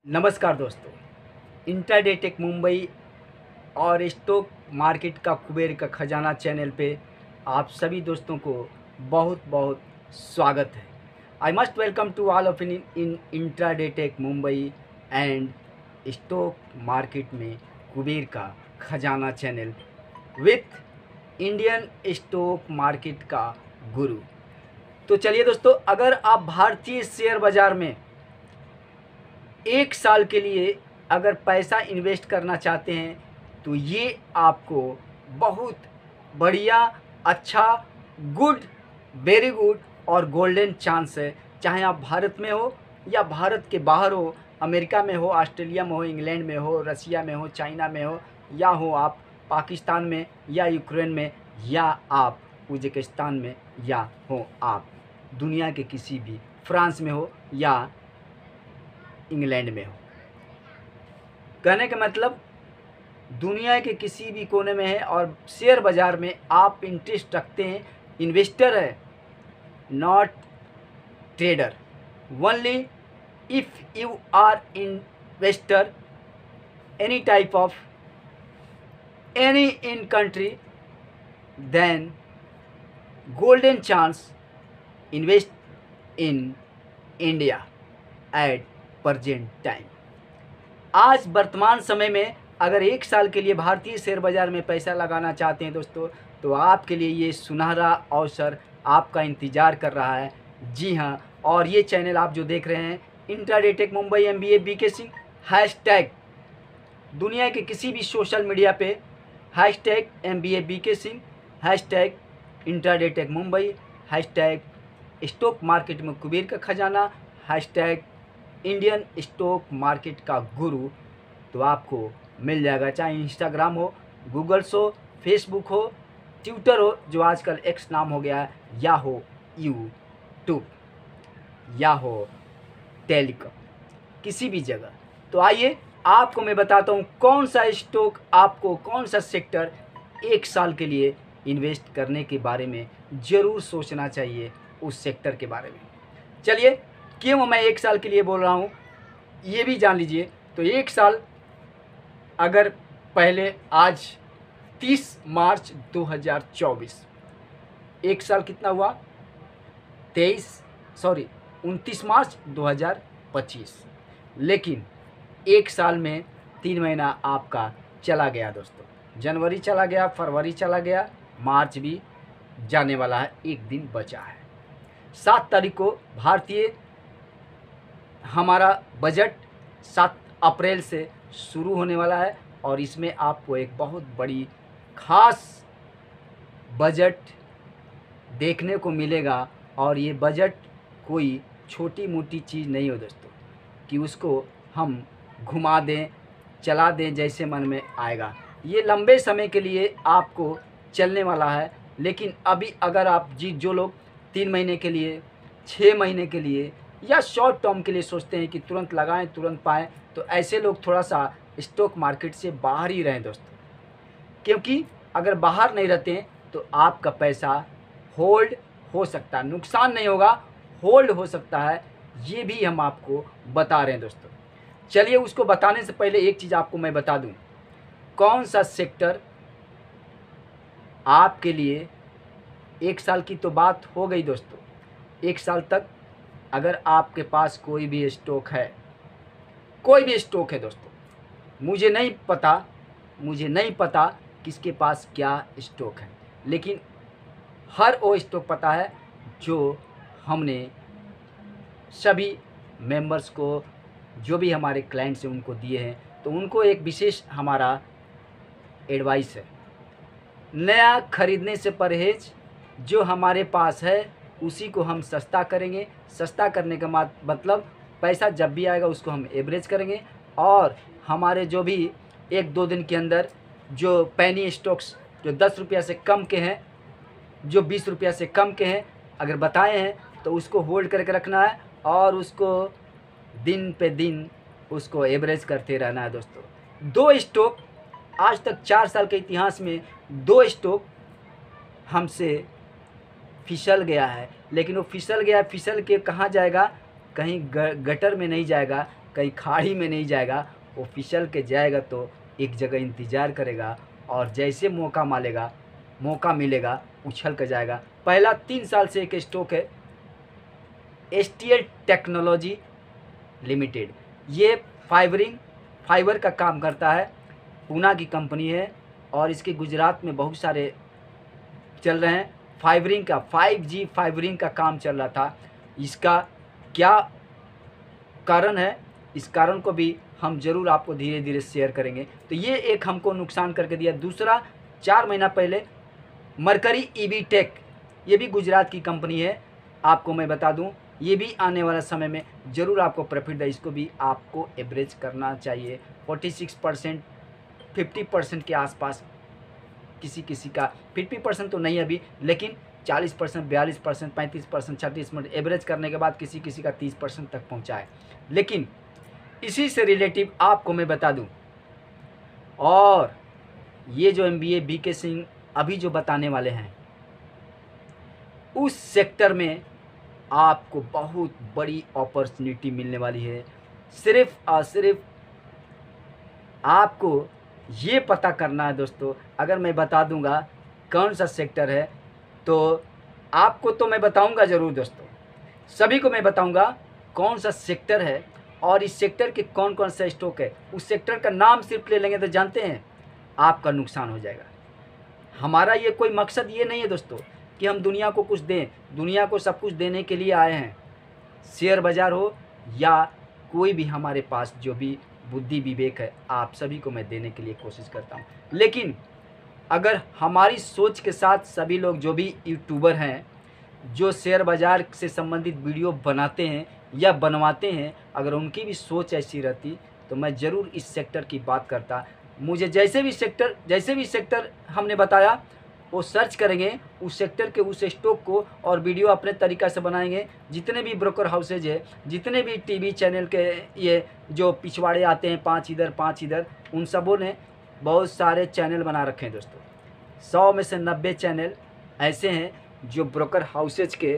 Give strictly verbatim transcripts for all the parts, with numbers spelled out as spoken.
नमस्कार दोस्तों। Intraday tech Mumbai और स्टॉक मार्केट का कुबेर का खजाना चैनल पे आप सभी दोस्तों को बहुत बहुत स्वागत है। I must welcome to all of in in intraday tech Mumbai and stock market में कुबेर का खजाना channel with Indian stock market का गुरु। तो चलिए दोस्तों, अगर आप भारतीय शेयर बाज़ार में एक साल के लिए अगर पैसा इन्वेस्ट करना चाहते हैं तो ये आपको बहुत बढ़िया, अच्छा, गुड, वेरी गुड और गोल्डन चांस है। चाहे आप भारत में हो या भारत के बाहर हो, अमेरिका में हो, ऑस्ट्रेलिया में हो, इंग्लैंड में हो, रसिया में हो, चाइना में हो, या हो आप पाकिस्तान में या यूक्रेन में, या आप उज्बेकिस्तान में, या हो आप दुनिया के किसी भी फ्रांस में हो या इंग्लैंड में हो। कहने का मतलब दुनिया के किसी भी कोने में है और शेयर बाज़ार में आप इंटरेस्ट रखते हैं, इन्वेस्टर है, not trader. Only if you are investor any type of any in country, then golden chance invest in India at present time. आज वर्तमान समय में अगर एक साल के लिए भारतीय शेयर बाज़ार में पैसा लगाना चाहते हैं दोस्तों, तो आपके लिए ये सुनहरा अवसर आपका इंतज़ार कर रहा है। जी हाँ, और ये चैनल आप जो देख रहे हैं intraday tech Mumbai M B A B K Singh, hashtag दुनिया के किसी भी सोशल मीडिया पे hashtag M B A B K Singh, hashtag intraday tech Mumbai, hashtag stock market में कुबेर का खजाना, hashtag Indian stock market का गुरु, तो आपको मिल जाएगा। चाहे इंस्टाग्राम हो, गूगल्स हो, फेसबुक हो, ट्विटर हो जो आजकल एक्स नाम हो गया है, या हो यूट्यूब, या हो टेलीकॉम, किसी भी जगह। तो आइए आपको मैं बताता हूँ कौन सा स्टॉक आपको, कौन सा सेक्टर एक साल के लिए इन्वेस्ट करने के बारे में ज़रूर सोचना चाहिए, उस सेक्टर के बारे में। चलिए, क्यों मैं एक साल के लिए बोल रहा हूँ ये भी जान लीजिए। तो एक साल, अगर पहले आज तीस मार्च दो हज़ार चौबीस, एक साल कितना हुआ, तेईस सॉरी उनतीस मार्च दो हज़ार पच्चीस, लेकिन एक साल में तीन महीना आपका चला गया दोस्तों। जनवरी चला गया, फरवरी चला गया, मार्च भी जाने वाला है, एक दिन बचा है। सात तारीख को भारतीय हमारा बजट सात अप्रैल से शुरू होने वाला है और इसमें आपको एक बहुत बड़ी खास बजट देखने को मिलेगा। और ये बजट कोई छोटी मोटी चीज़ नहीं हो दोस्तों कि उसको हम घुमा दें, चला दें जैसे मन में आएगा। ये लंबे समय के लिए आपको चलने वाला है। लेकिन अभी अगर आप जी जो लोग तीन महीने के लिए, छः महीने के लिए या शॉर्ट टर्म के लिए सोचते हैं कि तुरंत लगाएं, तुरंत पाएं, तो ऐसे लोग थोड़ा सा स्टॉक मार्केट से बाहर ही रहें दोस्तों। क्योंकि अगर बाहर नहीं रहते हैं तो आपका पैसा होल्ड हो सकता है, नुकसान नहीं होगा, होल्ड हो सकता है। ये भी हम आपको बता रहे हैं दोस्तों। चलिए, उसको बताने से पहले एक चीज़ आपको मैं बता दूं, कौन सा सेक्टर आपके लिए एक साल की तो बात हो गई दोस्तों। एक साल तक अगर आपके पास कोई भी स्टॉक है, कोई भी स्टॉक है दोस्तों, मुझे नहीं पता मुझे नहीं पता किसके पास क्या स्टॉक है, लेकिन हर वो स्टॉक पता है जो हमने सभी मेंबर्स को, जो भी हमारे क्लाइंट्स हैं उनको दिए हैं। तो उनको एक विशेष हमारा एडवाइस है, नया खरीदने से परहेज, जो हमारे पास है उसी को हम सस्ता करेंगे। सस्ता करने का मतलब पैसा जब भी आएगा उसको हम एवरेज करेंगे, और हमारे जो भी एक दो दिन के अंदर जो पैनी स्टॉक्स जो दस रुपया से कम के हैं, जो बीस रुपया से कम के हैं, अगर बताए हैं तो उसको होल्ड करके रखना है और उसको दिन पे दिन उसको एवरेज करते रहना है दोस्तों। दो स्टॉक, आज तक चार साल के इतिहास में दो स्टॉक हमसे फिसल गया है, लेकिन वो फिसल गया, फिसल के कहाँ जाएगा, कहीं गटर में नहीं जाएगा, कहीं खाड़ी में नहीं जाएगा, वो फिसल के जाएगा तो एक जगह इंतज़ार करेगा और जैसे मौका मालेगा मौका मिलेगा उछल कर जाएगा। पहला तीन साल से एक स्टॉक है S T L technology limited. ये फाइबरिंग फाइबर का काम करता है, पूना की कंपनी है और इसके गुजरात में बहुत सारे चल रहे हैं फाइबरिंग का, फाइव जी फाइबरिंग का काम चल रहा था। इसका क्या कारण है, इस कारण को भी हम ज़रूर आपको धीरे धीरे शेयर करेंगे। तो ये एक हमको नुकसान करके दिया। दूसरा, चार महीना पहले मरकरी ईवी टेक, ये भी गुजरात की कंपनी है, आपको मैं बता दूं ये भी आने वाला समय में ज़रूर आपको प्रॉफिट है। इसको भी आपको एवरेज करना चाहिए। छियालीस परसेंट पचास परसेंट के आसपास किसी किसी का, पचास परसेंट तो नहीं अभी, लेकिन चालीस परसेंट, बयालीस परसेंट, पैंतीस परसेंट, छत्तीस परसेंट एवरेज करने के बाद किसी किसी का तीस परसेंट तक पहुंचा है। लेकिन इसी से रिलेटिव आपको मैं बता दूं, और ये जो M B A B K Singh अभी जो बताने वाले हैं, उस सेक्टर में आपको बहुत बड़ी अपॉर्चुनिटी मिलने वाली है। सिर्फ और सिर्फ आपको ये पता करना है दोस्तों। अगर मैं बता दूंगा कौन सा सेक्टर है तो आपको तो मैं बताऊंगा ज़रूर दोस्तों, सभी को मैं बताऊंगा कौन सा सेक्टर है और इस सेक्टर के कौन कौन सा स्टॉक है। उस सेक्टर का नाम सिर्फ ले लेंगे तो जानते हैं आपका नुकसान हो जाएगा। हमारा ये कोई मकसद ये नहीं है दोस्तों कि हम दुनिया को कुछ दें, दुनिया को सब कुछ देने के लिए आए हैं। शेयर बाज़ार हो या कोई भी हमारे पास जो भी बुद्धि विवेक है, आप सभी को मैं देने के लिए कोशिश करता हूँ। लेकिन अगर हमारी सोच के साथ सभी लोग जो भी यूट्यूबर हैं, जो शेयर बाज़ार से संबंधित वीडियो बनाते हैं या बनवाते हैं, अगर उनकी भी सोच ऐसी रहती तो मैं ज़रूर इस सेक्टर की बात करता। मुझे जैसे भी सेक्टर जैसे भी सेक्टर हमने बताया वो सर्च करेंगे उस सेक्टर के उस स्टॉक को और वीडियो अपने तरीक़ा से बनाएंगे। जितने भी ब्रोकर हाउसेज है, जितने भी टीवी चैनल के ये जो पिछवाड़े आते हैं, पांच इधर पांच इधर, उन सबों ने बहुत सारे चैनल बना रखे हैं दोस्तों। सौ में से नब्बे चैनल ऐसे हैं जो ब्रोकर हाउसेज के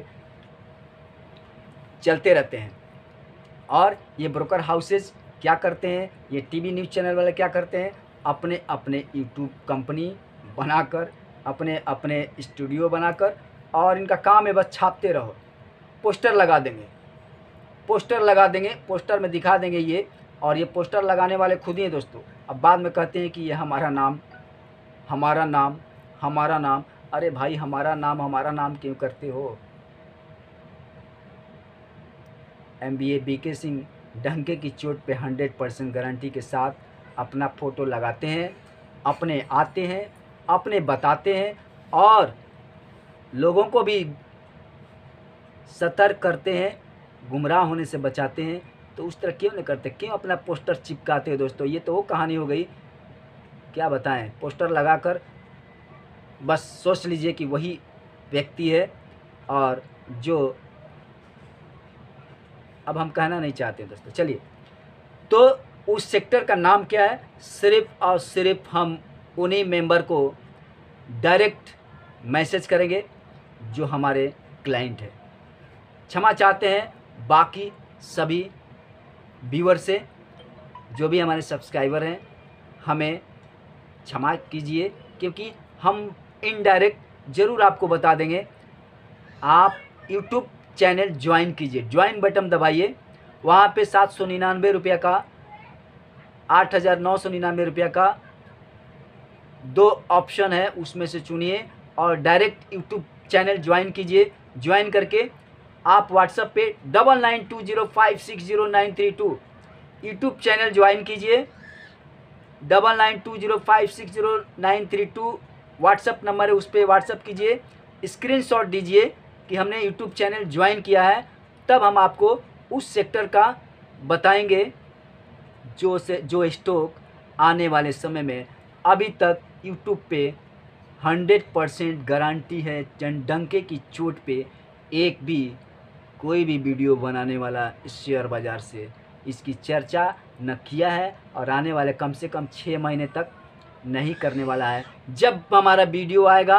चलते रहते हैं। और ये ब्रोकर हाउसेज क्या करते हैं, ये टीवी न्यूज़ चैनल वाले क्या करते हैं, अपने अपने यूट्यूब कंपनी बनाकर, अपने अपने स्टूडियो बनाकर, और इनका काम है बस छापते रहो। पोस्टर लगा देंगे पोस्टर लगा देंगे पोस्टर में दिखा देंगे ये, और ये पोस्टर लगाने वाले खुद ही हैं दोस्तों। अब बाद में कहते हैं कि ये हमारा नाम हमारा नाम हमारा नाम। अरे भाई, हमारा नाम हमारा नाम क्यों करते हो? M B A B K Singh डंके की चोट पे हंड्रेड परसेंट गारंटी के साथ अपना फ़ोटो लगाते हैं, अपने आते हैं, अपने बताते हैं और लोगों को भी सतर्क करते हैं, गुमराह होने से बचाते हैं। तो उस तरह क्यों नहीं करते? क्यों अपना पोस्टर चिपकाते हो दोस्तों? ये तो वो कहानी हो गई, क्या बताएं। पोस्टर लगाकर बस सोच लीजिए कि वही व्यक्ति है, और जो अब हम कहना नहीं चाहते दोस्तों। चलिए, तो उस सेक्टर का नाम क्या है? सिर्फ और सिर्फ हम उन्हीं मेंबर को डायरेक्ट मैसेज करेंगे जो हमारे क्लाइंट है। क्षमा चाहते हैं बाकी सभी व्यूअर से, जो भी हमारे सब्सक्राइबर हैं, हमें क्षमा कीजिए, क्योंकि हम इनडायरेक्ट ज़रूर आपको बता देंगे। आप यूट्यूब चैनल ज्वाइन कीजिए, ज्वाइन बटन दबाइए, वहाँ पे सात सौ निन्यानवे रुपये का, आठ हज़ार नौ सौ निन्यानवे रुपये का दो ऑप्शन है, उसमें से चुनिए और डायरेक्ट यूट्यूब चैनल ज्वाइन कीजिए। ज्वाइन करके आप व्हाट्सएप पे double nine two zero five six zero nine three two YouTube channel join कीजिए। Double nine two zero five six zero nine three two WhatsApp number है, उस पर WhatsApp कीजिए, screenshot दीजिए कि हमने यूट्यूब चैनल ज्वाइन किया है। तब हम आपको उस सेक्टर का बताएंगे जो से जो स्टॉक आने वाले समय में अभी तक यूट्यूब पे हंड्रेड परसेंट गारंटी है, डंके की चोट पे एक भी कोई भी वीडियो बनाने वाला इस शेयर बाज़ार से इसकी चर्चा न किया है, और आने वाले कम से कम छः महीने तक नहीं करने वाला है। जब हमारा वीडियो आएगा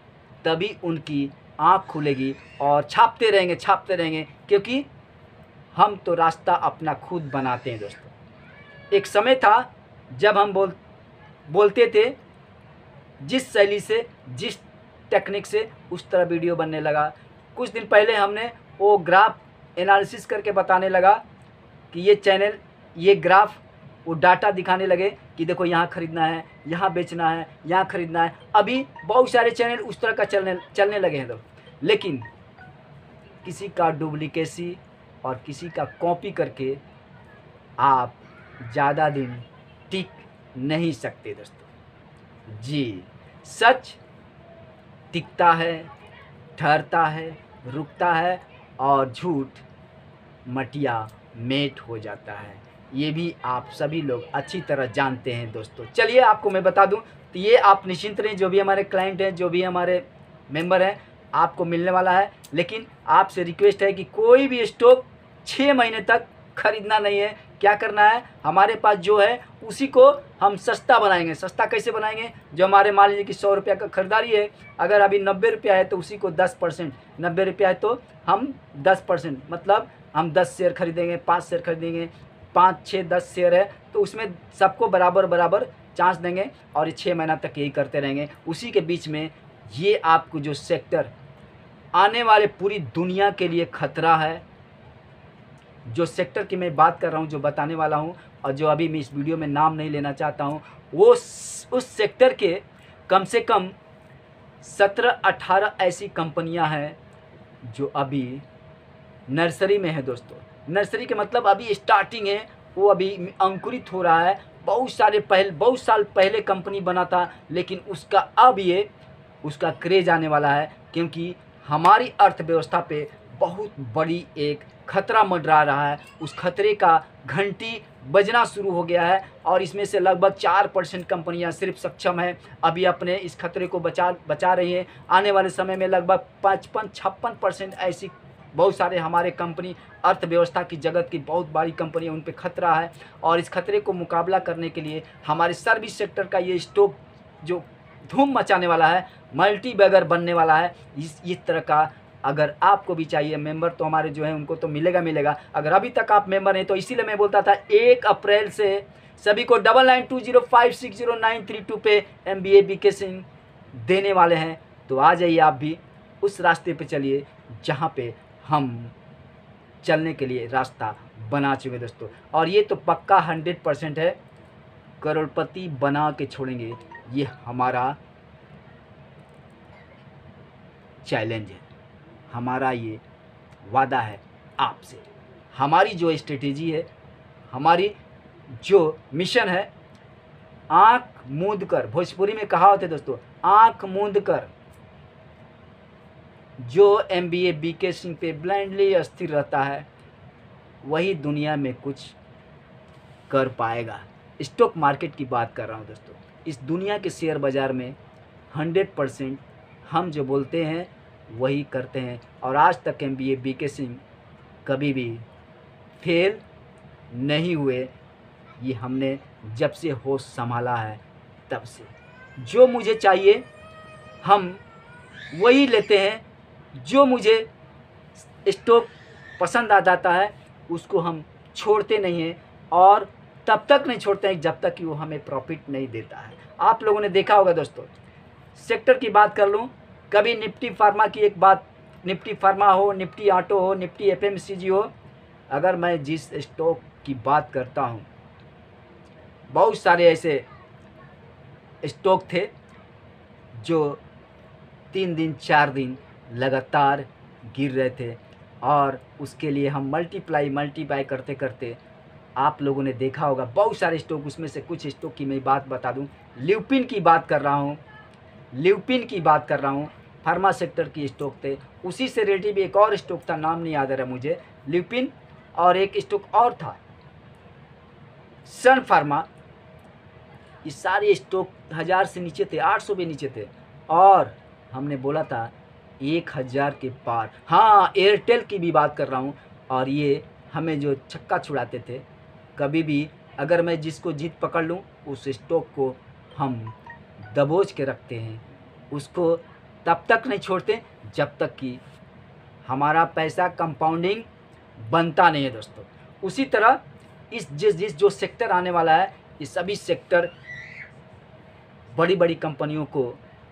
तभी उनकी आँख खुलेगी और छापते रहेंगे छापते रहेंगे क्योंकि हम तो रास्ता अपना खुद बनाते हैं दोस्तों। एक समय था जब हम बोल बोलते थे जिस शैली से, जिस टेक्निक से, उस तरह वीडियो बनने लगा। कुछ दिन पहले हमने वो ग्राफ एनालिसिस करके बताने लगा कि ये चैनल, ये ग्राफ, वो डाटा दिखाने लगे कि देखो यहाँ ख़रीदना है, यहाँ बेचना है, यहाँ ख़रीदना है। अभी बहुत सारे चैनल उस तरह का चलने चलने लगे हैं। तो लेकिन किसी का डुप्लीकेसी और किसी का कॉपी करके आप ज़्यादा दिन टिक नहीं सकते दोस्तों। जी, सच टिकता है, ठहरता है, रुकता है, और झूठ मटिया मेट हो जाता है। ये भी आप सभी लोग अच्छी तरह जानते हैं दोस्तों। चलिए आपको मैं बता दूं, तो ये आप निश्चिंत रहें, जो भी हमारे क्लाइंट हैं, जो भी हमारे मेंबर हैं, आपको मिलने वाला है। लेकिन आपसे रिक्वेस्ट है कि कोई भी स्टॉक छः महीने तक खरीदना नहीं है। क्या करना है, हमारे पास जो है उसी को हम सस्ता बनाएंगे। सस्ता कैसे बनाएंगे, जो हमारे मान लीजिए कि सौ रुपया का खरीदारी है, अगर अभी नब्बे रुपया है तो उसी को दस परसेंट, नब्बे रुपया है तो हम दस परसेंट, मतलब हम दस शेयर खरीदेंगे, पाँच शेयर खरीदेंगे, पाँच छः दस शेयर है तो उसमें सबको बराबर बराबर चांस देंगे, और ये छः महीना तक यही करते रहेंगे। उसी के बीच में ये आपको जो सेक्टर आने वाले पूरी दुनिया के लिए खतरा है, जो सेक्टर की मैं बात कर रहा हूँ, जो बताने वाला हूँ, और जो अभी मैं इस वीडियो में नाम नहीं लेना चाहता हूँ, वो उस सेक्टर के कम से कम सत्रह अठारह ऐसी कंपनियां हैं जो अभी नर्सरी में है दोस्तों। नर्सरी के मतलब अभी स्टार्टिंग है, वो अभी अंकुरित हो रहा है। बहुत सारे पहले बहुत साल पहले कंपनी बना था, लेकिन उसका अब ये उसका क्रेज आने वाला है, क्योंकि हमारी अर्थव्यवस्था पे बहुत बड़ी एक खतरा मंडरा रहा है। उस खतरे का घंटी बजना शुरू हो गया है, और इसमें से लगभग चार परसेंट कंपनियां सिर्फ सक्षम है अभी अपने इस खतरे को बचा बचा रही है। आने वाले समय में लगभग पचपन छप्पन परसेंट ऐसी बहुत सारे हमारे कंपनी, अर्थव्यवस्था की जगत की बहुत बड़ी कंपनी, उन पे खतरा है। और इस खतरे को मुकाबला करने के लिए हमारे सर्विस सेक्टर का ये स्टॉक जो धूम मचाने वाला है, मल्टी बैगर बनने वाला है। इस इस तरह का अगर आपको भी चाहिए, मेंबर तो हमारे जो हैं उनको तो मिलेगा मिलेगा अगर अभी तक आप मेंबर हैं तो। इसीलिए मैं बोलता था एक अप्रैल से सभी को double nine two zero five six zero nine three two पे M B A B K Singh देने वाले हैं। तो आ जाइए आप भी, उस रास्ते पे चलिए जहाँ पे हम चलने के लिए रास्ता बना चुके दोस्तों। और ये तो पक्का हंड्रेड परसेंट है, करोड़पति बना के छोड़ेंगे, ये हमारा चैलेंज है, हमारा ये वादा है आपसे। हमारी जो स्ट्रेटेजी है, हमारी जो मिशन है, आँख मूंद कर, भोजपुरी में कहावत है दोस्तों, आँख मूंद कर जो M B A B K Singh पे ब्लाइंडली अस्थिर रहता है, वही दुनिया में कुछ कर पाएगा। स्टॉक मार्केट की बात कर रहा हूँ दोस्तों। इस दुनिया के शेयर बाज़ार में हंड्रेड परसेंट हम जो बोलते हैं वही करते हैं, और आज तक M B A B K Singh कभी भी फेल नहीं हुए। ये हमने जब से होश संभाला है तब से, जो मुझे चाहिए हम वही लेते हैं, जो मुझे स्टॉक पसंद आ जाता है उसको हम छोड़ते नहीं हैं, और तब तक नहीं छोड़ते हैं जब तक कि वो हमें प्रॉफिट नहीं देता है। आप लोगों ने देखा होगा दोस्तों, सेक्टर की बात कर लूँ, कभी निफ्टी फार्मा की एक बात, निफ्टी फार्मा हो, निफ्टी ऑटो हो, Nifty F M C G हो, अगर मैं जिस स्टॉक की बात करता हूँ, बहुत सारे ऐसे स्टॉक थे जो तीन दिन चार दिन लगातार गिर रहे थे, और उसके लिए हम मल्टीप्लाई मल्टीप्लाई करते करते आप लोगों ने देखा होगा बहुत सारे स्टॉक। उसमें से कुछ स्टॉक की मैं बात बता दूं, ल्यूपिन की बात कर रहा हूं, ल्यूपिन की बात कर रहा हूं, फार्मा सेक्टर की स्टॉक थे। उसी से रिलेटिव एक और स्टॉक था, नाम नहीं याद आ रहा मुझे, ल्यूपिन, और एक स्टॉक और था सन फार्मा। ये सारे स्टॉक हज़ार से नीचे थे, आठ सौ भी नीचे थे, और हमने बोला था एक हज़ार के पार। हाँ, एयरटेल की भी बात कर रहा हूँ, और ये हमें जो छक्का छुड़ाते थे, कभी भी अगर मैं जिसको जीत पकड़ लूँ उस स्टॉक को हम दबोच के रखते हैं, उसको तब तक नहीं छोड़ते जब तक कि हमारा पैसा कंपाउंडिंग बनता नहीं है दोस्तों। उसी तरह इस जिस जिस जो सेक्टर आने वाला है, ये सभी सेक्टर बड़ी बड़ी कंपनियों को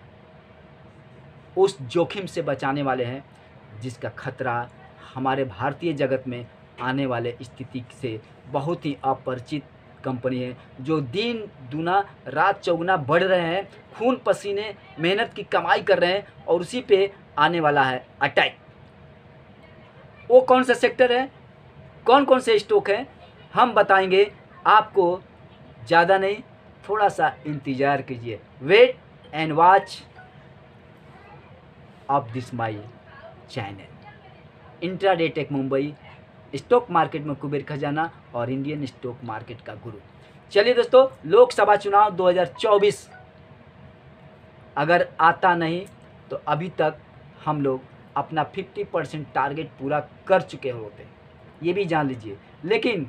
उस जोखिम से बचाने वाले हैं जिसका खतरा हमारे भारतीय जगत में आने वाले स्थिति से बहुत ही अपरिचित कंपनी है, जो दिन दुना रात चौगुना बढ़ रहे हैं, खून पसीने मेहनत की कमाई कर रहे हैं, और उसी पे आने वाला है अटैक। वो कौन सा सेक्टर है, कौन कौन से स्टॉक हैं, हम बताएंगे आपको। ज़्यादा नहीं, थोड़ा सा इंतज़ार कीजिए। Wait and watch of this my channel. Intraday tech Mumbai, stock market में कुबेर खजाना और इंडियन स्टॉक मार्केट का गुरु। चलिए दोस्तों, लोकसभा चुनाव दो हज़ार चौबीस अगर आता नहीं तो अभी तक हम लोग अपना पचास परसेंट टारगेट पूरा कर चुके होते, ये भी जान लीजिए। लेकिन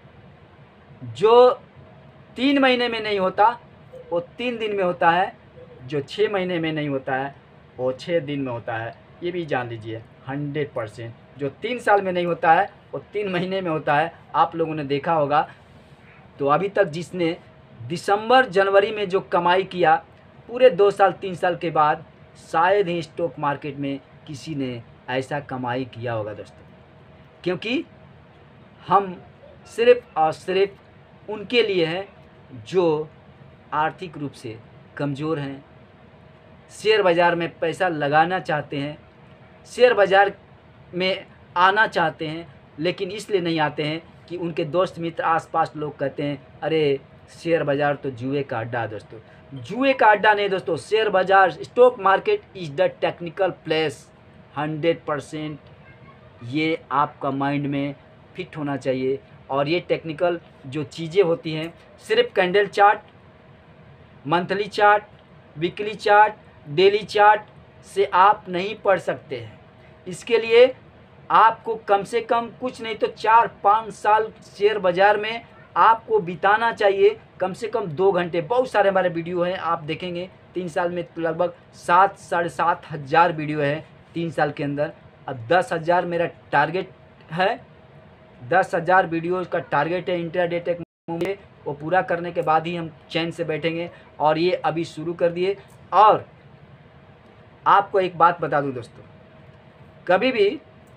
जो तीन महीने में नहीं होता वो तीन दिन में होता है, जो छः महीने में नहीं होता है वो छः दिन में होता है, ये भी जान लीजिए। हंड्रेड परसेंट जो तीन साल में नहीं होता है वो तीन महीने में होता है, आप लोगों ने देखा होगा। तो अभी तक जिसने दिसंबर जनवरी में जो कमाई किया, पूरे दो साल तीन साल के बाद शायद ही स्टॉक मार्केट में किसी ने ऐसा कमाई किया होगा दोस्तों। क्योंकि हम सिर्फ और सिर्फ उनके लिए हैं जो आर्थिक रूप से कमज़ोर हैं, शेयर बाज़ार में पैसा लगाना चाहते हैं, शेयर बाज़ार में आना चाहते हैं, लेकिन इसलिए नहीं आते हैं कि उनके दोस्त मित्र आसपास लोग कहते हैं अरे शेयर बाज़ार तो जुए का अड्डा है। दोस्तों, जुए का अड्डा नहीं दोस्तों, शेयर बाज़ार, stock market is the technical place. Hundred percent ये आपका माइंड में फिट होना चाहिए। और ये टेक्निकल जो चीज़ें होती हैं, सिर्फ candle chart, monthly chart, weekly chart, daily chart से आप नहीं पढ़ सकते हैं। इसके लिए आपको कम से कम कुछ नहीं तो चार पाँच साल शेयर बाज़ार में आपको बिताना चाहिए, कम से कम दो घंटे। बहुत सारे हमारे वीडियो हैं, आप देखेंगे तीन साल में लगभग सात साढ़े सात हज़ार वीडियो है तीन साल के अंदर। अब दस हज़ार मेरा टारगेट है, दस हज़ार वीडियोज़ का टारगेट है इंट्राडे टेक मुंबई। वो पूरा करने के बाद ही हम चैन से बैठेंगे, और ये अभी शुरू कर दिए। और आपको एक बात बता दूं दोस्तों, कभी भी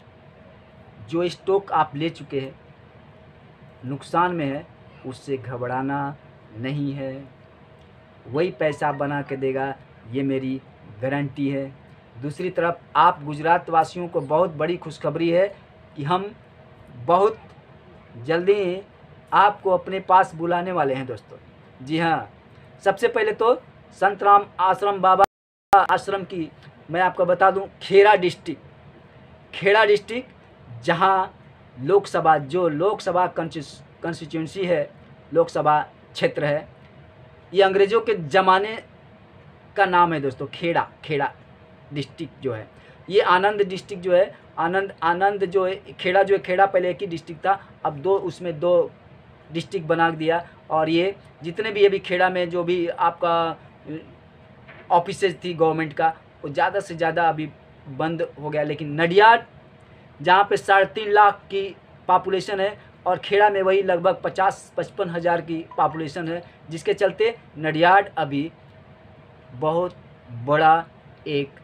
जो स्टॉक आप ले चुके हैं नुकसान में है, उससे घबराना नहीं है, वही पैसा बना के देगा, ये मेरी गारंटी है। दूसरी तरफ आप गुजरात वासियों को बहुत बड़ी खुशखबरी है कि हम बहुत जल्दी आपको अपने पास बुलाने वाले हैं दोस्तों। जी हाँ, सबसे पहले तो संत राम आश्रम बाबा आश्रम की मैं आपको बता दूं, खेड़ा डिस्ट्रिक्ट, खेड़ा डिस्ट्रिक्ट जहां लोकसभा जो लोकसभा कंस्टिट्यूंसी है, लोकसभा क्षेत्र है, ये अंग्रेज़ों के ज़माने का नाम है दोस्तों। खेड़ा खेड़ा डिस्ट्रिक्ट जो है, ये आनंद डिस्ट्रिक्ट जो है, आनंद आनंद जो है, खेड़ा जो है, खेड़ा पहले एक ही डिस्ट्रिक्ट था, अब दो उसमें दो डिस्ट्रिक्ट बना दिया। और ये जितने भी अभी खेड़ा में जो भी आपका ऑफिसेज थी गवर्नमेंट का, वो ज़्यादा से ज़्यादा अभी बंद हो गया। लेकिन नडियाड जहाँ पे साढ़े तीन लाख की पॉपुलेशन है, और खेड़ा में वही लगभग पचास पचपन हज़ार की पॉपुलेशन है, जिसके चलते नडियाड अभी बहुत बड़ा एक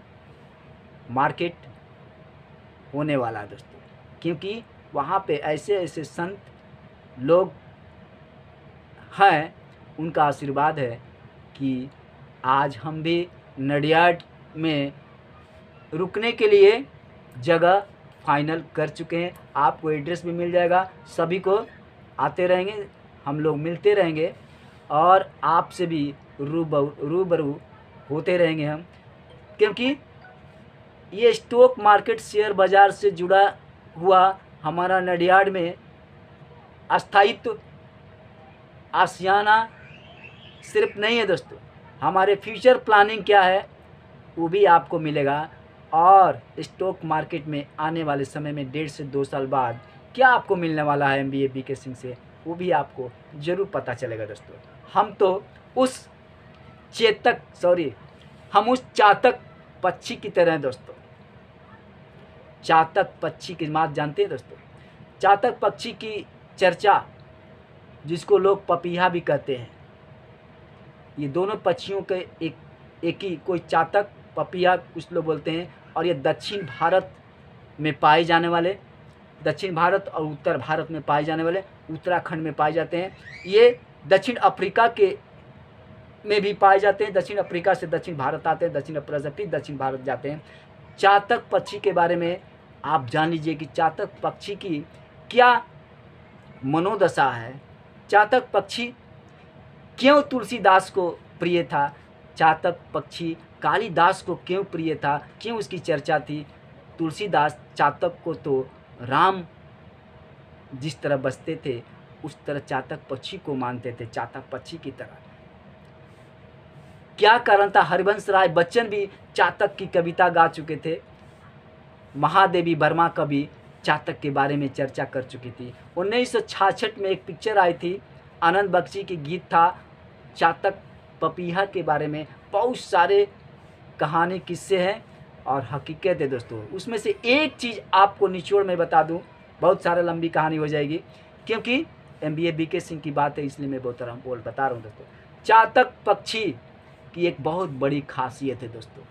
मार्केट होने वाला है दोस्तों। क्योंकि वहाँ पे ऐसे ऐसे संत लोग हैं, उनका आशीर्वाद है कि आज हम भी नडियाड में रुकने के लिए जगह फाइनल कर चुके हैं। आपको एड्रेस भी मिल जाएगा, सभी को आते रहेंगे, हम लोग मिलते रहेंगे और आपसे भी रूबरू रूबरू होते रहेंगे हम। क्योंकि ये स्टॉक मार्केट शेयर बाज़ार से जुड़ा हुआ हमारा नडियाड में स्थायित्व आशियाना सिर्फ नहीं है दोस्तों, हमारे फ्यूचर प्लानिंग क्या है वो भी आपको मिलेगा। और स्टॉक मार्केट में आने वाले समय में डेढ़ से दो साल बाद क्या आपको मिलने वाला है M B A B K Singh से, वो भी आपको ज़रूर पता चलेगा दोस्तों। हम तो उस चेतक सॉरी हम उस चातक पक्षी की तरह हैं दोस्तों। चातक पक्षी की बात जानते हैं दोस्तों। चातक पक्षी की चर्चा, जिसको लोग पपीहा भी कहते हैं, ये दोनों पक्षियों के एक एक ही, कोई चातक पपीहा कुछ लोग बोलते हैं, और ये दक्षिण भारत में पाए जाने वाले, दक्षिण भारत और उत्तर भारत में पाए जाने वाले, उत्तराखंड में पाए जाते हैं। ये दक्षिण अफ्रीका के में भी पाए जाते हैं, दक्षिण अफ्रीका से दक्षिण भारत आते हैं, दक्षिण अफ्रीका से फिर दक्षिण भारत जाते हैं। चातक पक्षी के बारे में आप जान लीजिए कि चातक पक्षी की क्या मनोदशा है, चातक पक्षी क्यों तुलसीदास को प्रिय था, चातक पक्षी कालिदास को क्यों प्रिय था, क्यों उसकी चर्चा थी। तुलसीदास चातक को तो राम जिस तरह बसते थे उस तरह चातक पक्षी को मानते थे, चातक पक्षी की तरह। क्या कारण था, हरिवंश राय बच्चन भी चातक की कविता गा चुके थे, महादेवी वर्मा कवि चातक के बारे में चर्चा कर चुकी थी। उन्नीस सौ छियासठ में एक पिक्चर आई थी, आनंद बख्शी की गीत था चातक पपीहा के बारे में। बहुत सारे कहानी किस्से हैं और हकीकत है दोस्तों। उसमें से एक चीज़ आपको निचोड़ में बता दूं, बहुत सारा लंबी कहानी हो जाएगी, क्योंकि M B A B K Singh की बात है, इसलिए मैं बहुत तरह बोल बता रहा हूँ दोस्तों। चातक पक्षी की एक बहुत बड़ी खासियत है दोस्तों,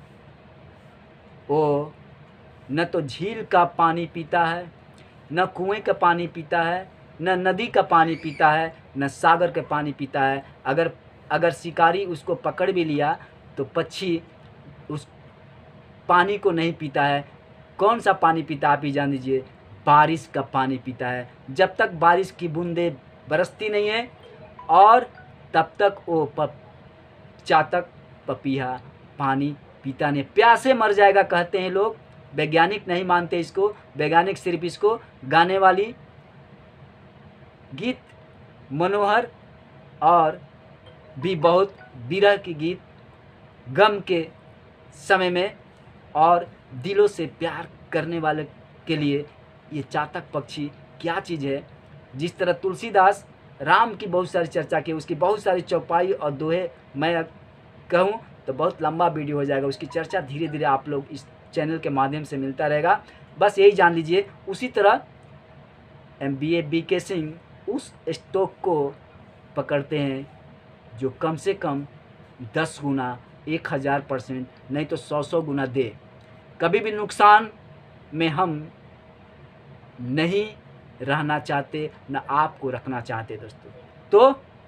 वो न तो झील का पानी पीता है, न कुएं का पानी पीता है, न नदी का पानी पीता है, न सागर का पानी पीता है। अगर अगर शिकारी उसको पकड़ भी लिया तो पक्षी उस पानी को नहीं पीता है। कौन सा पानी पीता है आप ही जान लीजिए, बारिश का पानी पीता है। जब तक बारिश की बूंदें बरसती नहीं है और तब तक वो पप चातक पपीहा पानी पीता नहीं, प्यासे मर जाएगा कहते हैं लोग। वैज्ञानिक नहीं मानते इसको, वैज्ञानिक सिर्फ इसको गाने वाली गीत मनोहर और भी बहुत विरह की गीत, गम के समय में और दिलों से प्यार करने वाले के लिए ये चातक पक्षी क्या चीज़ है। जिस तरह तुलसीदास राम की बहुत सारी चर्चा की, उसकी बहुत सारी चौपाई और दोहे मैं कहूँ तो बहुत लंबा वीडियो हो जाएगा। उसकी चर्चा धीरे धीरे आप लोग इस चैनल के माध्यम से मिलता रहेगा। बस यही जान लीजिए। उसी तरह M B A B K Singh उस स्टॉक को पकड़ते हैं जो कम से कम दस गुना, एक हज़ार परसेंट, नहीं तो सौ सौ गुना दे। कभी भी नुकसान में हम नहीं रहना चाहते, न आपको रखना चाहते दोस्तों। तो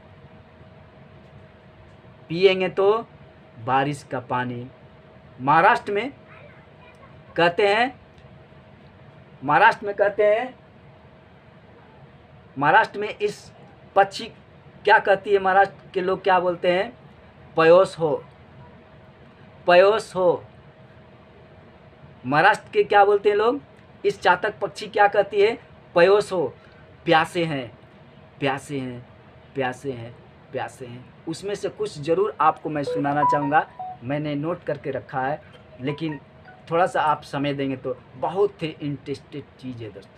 पिएंगे तो बारिश का पानी। महाराष्ट्र में कहते हैं, महाराष्ट्र में कहते हैं महाराष्ट्र में इस पक्षी क्या कहती है, महाराष्ट्र के लोग क्या बोलते हैं, पयोस हो, पयोस हो। महाराष्ट्र के क्या बोलते हैं लोग, इस चातक पक्षी क्या कहती है, पयोस हो। प्यासे हैं, प्यासे हैं, प्यासे हैं, प्यासे हैं। उसमें से कुछ ज़रूर आपको मैं सुनाना चाहूँगा, मैंने नोट करके रखा है, लेकिन थोड़ा सा आप समय देंगे तो बहुत ही इंटरेस्टेड चीज़ है दोस्तों।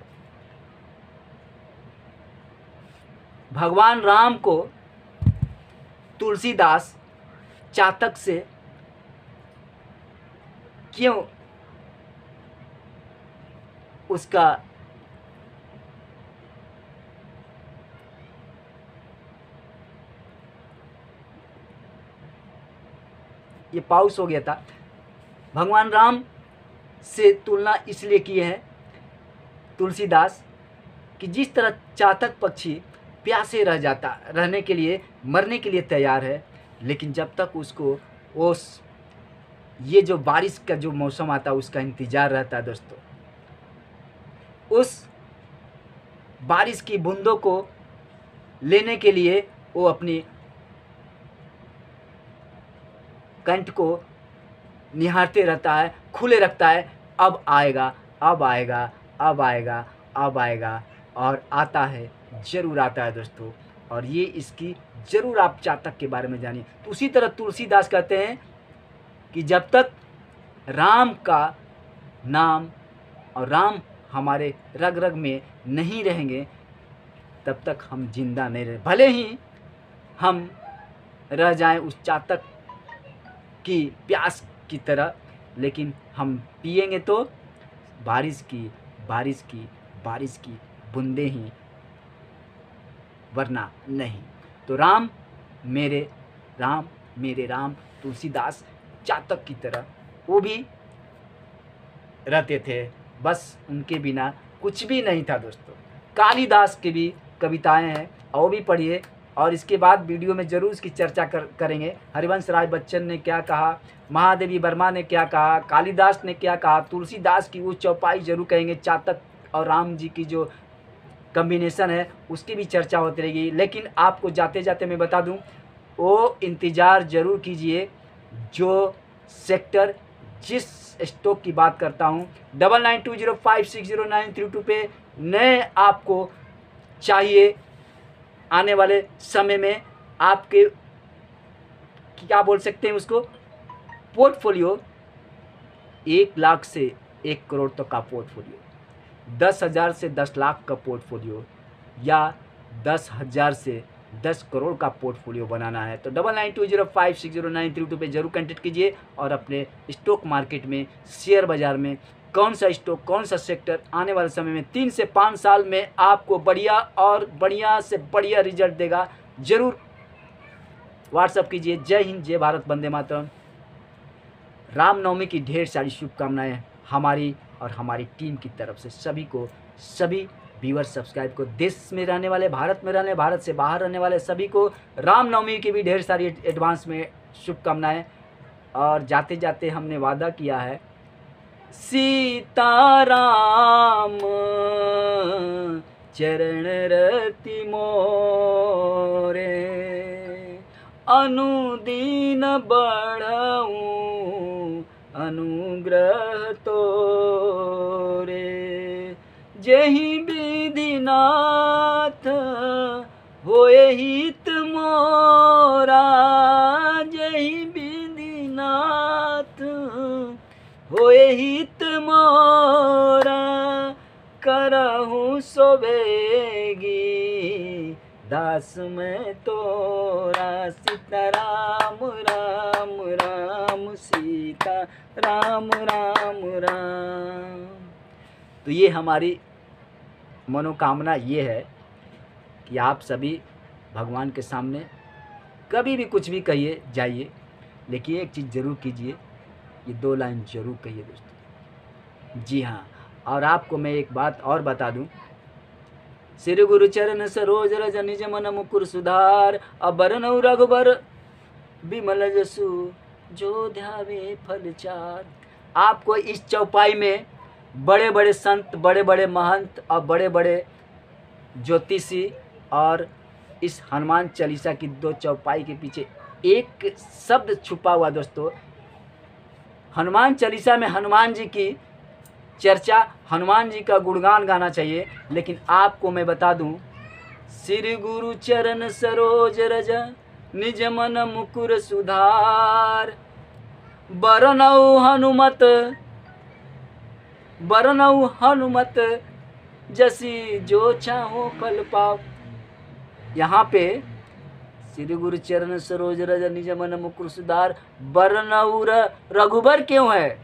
भगवान राम को तुलसीदास चातक से क्यों उसका ये पाउस हो गया था, भगवान राम से तुलना इसलिए की है तुलसीदास कि जिस तरह चातक पक्षी प्यासे रह जाता, रहने के लिए, मरने के लिए तैयार है, लेकिन जब तक उसको उस ये जो बारिश का जो मौसम आता है उसका इंतज़ार रहता है दोस्तों। उस बारिश की बूंदों को लेने के लिए वो अपनी कंठ को निहारते रहता है, खुले रखता है, अब आएगा, अब आएगा, अब आएगा, अब आएगा, और आता है, ज़रूर आता है दोस्तों। और ये इसकी ज़रूर आप चातक के बारे में जानिए। तो उसी तरह तुलसीदास कहते हैं कि जब तक राम का नाम और राम हमारे रग रग में नहीं रहेंगे तब तक हम जिंदा नहीं रहे। भले ही हम रह जाएं उस चातक की प्यास की तरह, लेकिन हम पिएंगे तो बारिश की, बारिश की, बारिश की, बूंदे ही, वरना नहीं। तो राम मेरे राम मेरे राम तुलसीदास चातक की तरह वो भी रहते थे, बस उनके बिना कुछ भी नहीं था दोस्तों। कालिदास की भी कविताएं हैं, वो भी पढ़िए, और इसके बाद वीडियो में ज़रूर इसकी चर्चा कर करेंगे। हरिवंश राय बच्चन ने क्या कहा, महादेवी वर्मा ने क्या कहा, कालिदास ने क्या कहा, तुलसीदास की वो चौपाई जरूर कहेंगे। चातक और राम जी की जो कम्बिनेशन है उसकी भी चर्चा होती रहेगी। लेकिन आपको जाते जाते मैं बता दूं, वो इंतज़ार ज़रूर कीजिए जो सेक्टर जिस स्टॉक की बात करता हूँ, double nine two zero five six zero nine three two पे नए आपको चाहिए। आने वाले समय में आपके क्या बोल सकते हैं उसको, पोर्टफोलियो एक लाख से एक करोड़ तक का पोर्टफोलियो, दस हज़ार से दस लाख का पोर्टफोलियो, या दस हज़ार से दस करोड़ का पोर्टफोलियो बनाना है तो double nine two zero five six zero nine three two पे जरूर कॉन्टेक्ट कीजिए। और अपने स्टॉक मार्केट में, शेयर बाज़ार में कौन सा स्टॉक, कौन सा सेक्टर आने वाले समय में तीन से पाँच साल में आपको बढ़िया और बढ़िया से बढ़िया रिजल्ट देगा, ज़रूर व्हाट्सअप कीजिए। जय हिंद, जय भारत, वंदे मातरम। रामनवमी की ढेर सारी शुभकामनाएं हमारी और हमारी टीम की तरफ से सभी को, सभी व्यूअर सब्सक्राइब को, देश में रहने वाले, भारत में रहने, भारत से बाहर रहने वाले सभी को रामनवमी की भी ढेर सारी एडवांस में शुभकामनाएं। और जाते जाते हमने वादा किया है, सीताराम चरण रति मोरे, अनुदीन बढ़ाऊं अनुग्रह तोरे, जेहि विधिनाथ होए हित मोरा, जेहि विधिनाथ होए हित मोरा, करहूँ सोबेगी दास में तोरा, सीताराम राम राम सीता राम राम राम। तो ये हमारी मनोकामना ये है कि आप सभी भगवान के सामने कभी भी कुछ भी कहिए जाइए, लेकिन एक चीज़ ज़रूर कीजिए, ये दो लाइन ज़रूर कहिए दोस्तों। जी हाँ, और आपको मैं एक बात और बता दूं, श्री गुरु चरण सरोज रज निज मन मुकुर सुधार, अबरनऊ रघुबर बिमल जसु जो ध्यावे फल चार। आपको इस चौपाई में बड़े बड़े संत, बड़े बड़े महंत और बड़े बड़े ज्योतिषी, और इस हनुमान चालीसा की दो चौपाई के पीछे एक शब्द छुपा हुआ दोस्तों। हनुमान चालीसा में हनुमान जी की चर्चा, हनुमान जी का गुणगान गाना चाहिए, लेकिन आपको मैं बता दूं, श्री गुरु चरण सरोज रज निज मन मुकुर सुधार, बरनऊ हनुमत बरनऊ हनुमत जसी जो चाहो फल पाओ। यहाँ पे श्री गुरु चरण सरोज रज निज मन मुकुर सुधार, बरनऊ रघुबर क्यों है?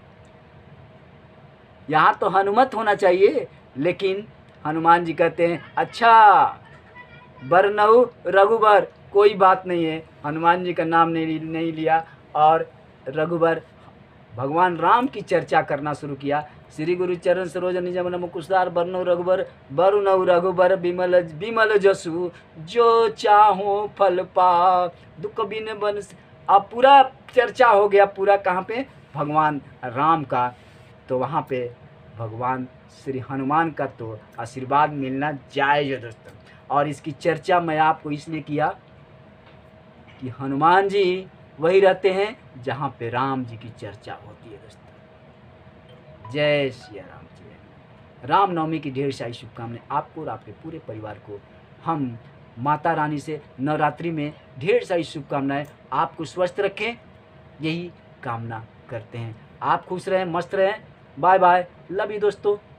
यहाँ तो हनुमत होना चाहिए, लेकिन हनुमान जी कहते हैं अच्छा बरनऊ रघुबर, कोई बात नहीं है, हनुमान जी का नाम नहीं नहीं लिया और रघुबर भगवान राम की चर्चा करना शुरू किया। श्री गुरु चरण सरोज निज मन मुकुर सुधार, बरनऊ रघुबर बरनऊ रघुबर बिमल बिमल जसु जो चाहो फल पा, दुख बिन बन। अब पूरा चर्चा हो गया, पूरा कहाँ पे? भगवान राम का। तो वहाँ पे भगवान श्री हनुमान का तो आशीर्वाद मिलना जायज़ है दोस्तों। और इसकी चर्चा मैं आपको इसलिए किया कि हनुमान जी वही रहते हैं जहाँ पे राम जी की चर्चा होती है दोस्तों। जय श्री राम जी। रामनवमी की ढेर सारी शुभकामनाएं आपको और आपके पूरे परिवार को। हम माता रानी से नवरात्रि में ढेर सारी शुभकामनाएं, आपको स्वस्थ रखें, यही कामना करते हैं। आप खुश रहें, मस्त रहें। बाय बाय, लव यू दोस्तों।